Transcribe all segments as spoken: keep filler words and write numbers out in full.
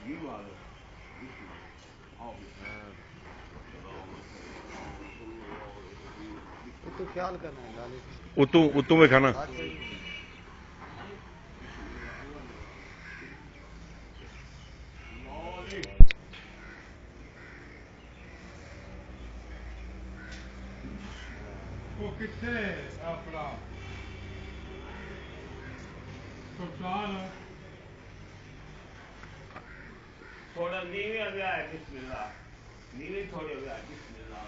तो ख्याल करना है उतू उतू में खाना वो कितने अपना सुल्तान थोड़ा नीवे अभी आए बिस्मिल्लाह नीवे थोड़े अभी आए बिस्मिल्लाह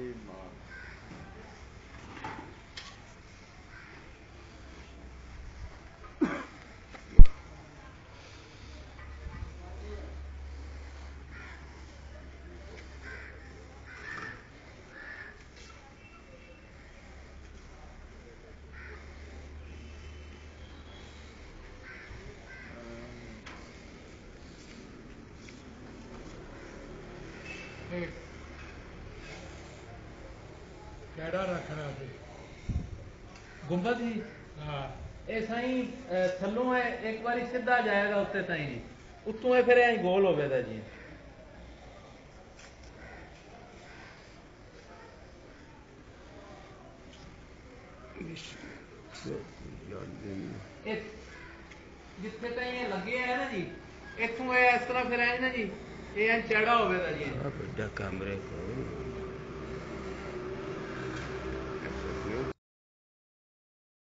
कैड़ा रखना थे गुंबद जी हाँ ये साईं थल्लों है एक बार सीधा जाएगा उत्ते ताईं जी उत्तों है फिर यहीं गोल हो गया जी जिथे ताईं ये लगे है ना जी इथों इस तरह फिर ना जी ये चौड़ा हो गया जी बड़ा कमरे को